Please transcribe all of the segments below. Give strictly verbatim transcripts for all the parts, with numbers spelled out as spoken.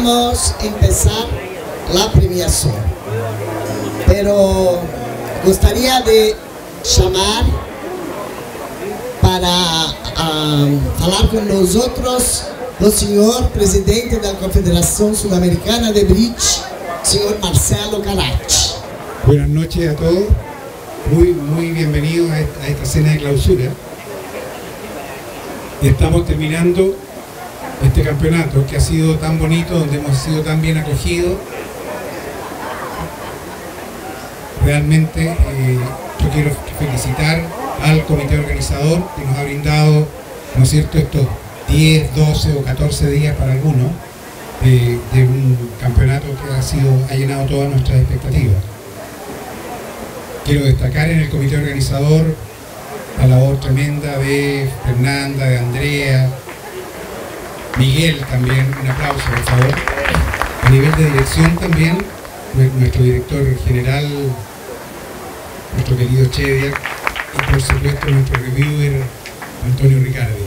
vamos a empezar la premiación. Pero gustaría de llamar para um, hablar con nosotros el señor presidente de la Confederación Sudamericana de Bridge, señor Marcelo Carachi. Buenas noches a todos, muy, muy bienvenidos a esta, a esta cena de clausura. Estamos terminando este campeonato que ha sido tan bonito, donde hemos sido tan bien acogidos. Realmente eh, yo quiero felicitar al comité organizador que nos ha brindado, ¿no es cierto?, estos diez, doce o catorce días para algunos de, de un campeonato que ha, sido, ha llenado todas nuestras expectativas. Quiero destacar en el comité organizador la labor tremenda de Fernanda, de Andrea, Miguel también, un aplauso por favor. A nivel de dirección también, nuestro director general, nuestro querido Chedia, y por supuesto nuestro reviewer Antonio Ricardi.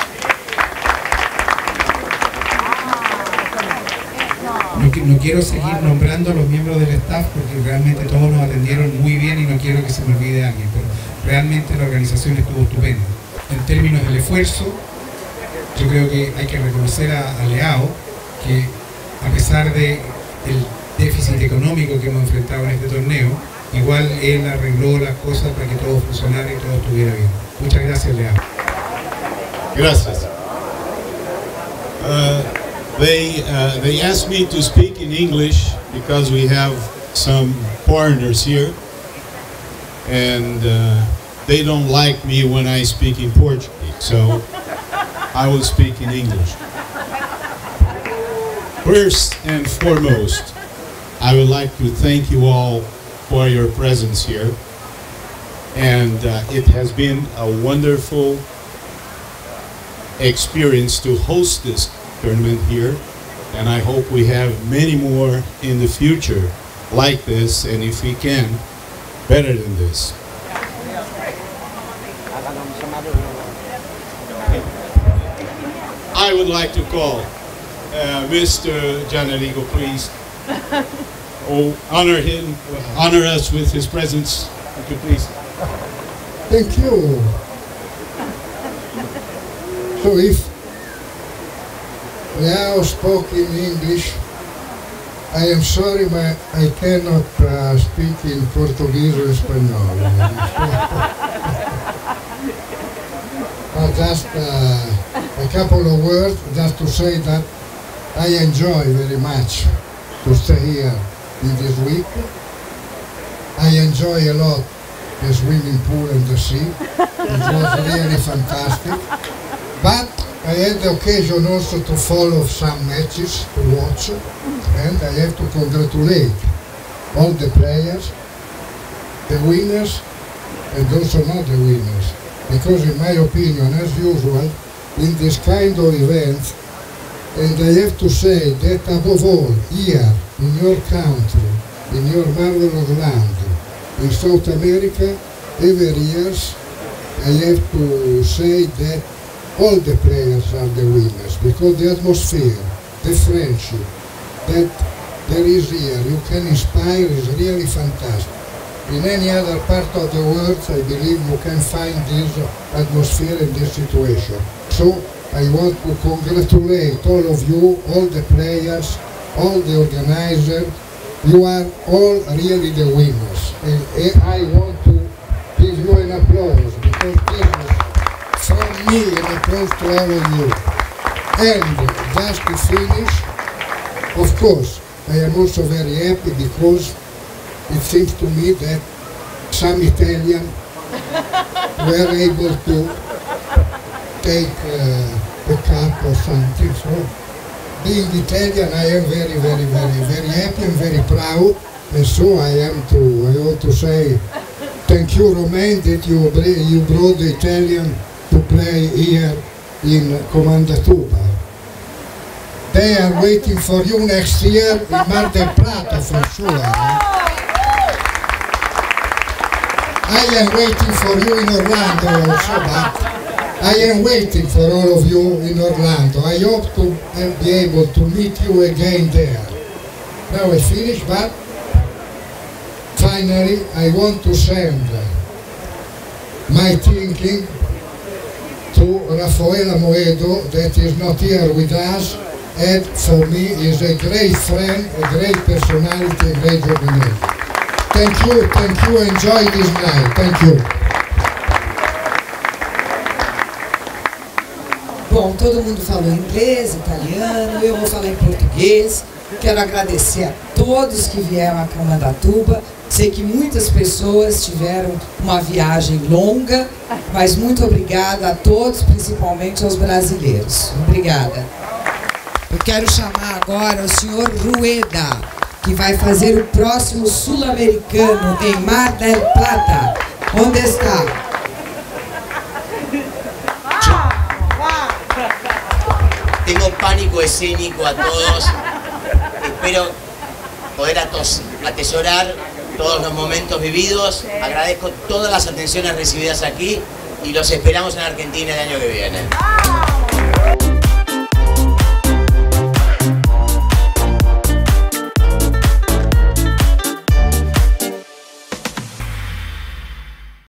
No, no quiero seguir nombrando a los miembros del staff porque realmente todos nos atendieron muy bien y no quiero que se me olvide alguien, pero realmente la organización estuvo estupenda. En términos del esfuerzo, yo creo que hay que reconocer a, a Leao que a pesar del déficit económico que hemos enfrentado en este torneo, igual él arregló las cosas para que todo funcionara y todo estuviera bien. Muchas gracias, Leao. Gracias. Uh, they, uh, they asked me to speak in English because we have some foreigners here and uh, they don't like me when I speak in Portuguese, so I will speak in English. First and foremost, I would like to thank you all for your presence here, and uh, it has been a wonderful experience to host this tournament here, and I hope we have many more in the future like this, and if we can, better than this. I would like to call uh, Mister Gianenrico, please. Oh, honor him, honor us with his presence, if you please. Thank you. So if Leao spoke in English, I am sorry, but I cannot uh, speak in Portuguese or Spanish. But just uh, a couple of words, just to say that I enjoy very much to stay here in this week. I enjoy a lot the swimming pool and the sea. It was really fantastic. But I had the occasion also to follow some matches to watch, and I have to congratulate all the players, the winners, and also not the winners. Because in my opinion, as usual, in this kind of events, and I have to say that above all, here, in your country, in your marvelous land, in South America, every year, I have to say that all the players are the winners, because the atmosphere, the friendship that there is here, you can inspire, is really fantastic. In any other part of the world, I believe you can find this atmosphere and this situation. So I want to congratulate all of you, all the players, all the organizers. You are all really the winners. And, and I want to give you an applause, because this is from me an applause to all of you. And just to finish, of course, I am also very happy because it seems to me that some Italians were able to take uh, a cup or something. So, being Italian, I am very, very, very, very happy and very proud. And so I am to, I want to say, thank you, Romain, that you, you brought the Italian to play here in Comandatuba. They are waiting for you next year in Mar del Plata for sure. Eh? I am waiting for you in Orlando also, but I am waiting for all of you in Orlando. I hope to be able to meet you again there. Now I finish, but finally I want to send my thinking to Rafael Amoedo, that is not here with us, and for me is a great friend, a great personality, a great journalist. Thank you, thank you, enjoy this night, thank you. Bom, todo mundo falou inglês, italiano, eu vou falar em português. Quero agradecer a todos que vieram a Comandatuba. Sei que muitas pessoas tiveram uma viagem longa, mas muito obrigada a todos, principalmente aos brasileiros. Obrigada. Eu quero chamar agora o senhor Rueda, que vai fazer o próximo sul-americano em Mar del Plata. Onde está? Tengo pánico escénico a todos. Espero poder atos atesorar todos los momentos vividos. Agradezco todas las atenciones recibidas aquí y los esperamos en Argentina el año que viene.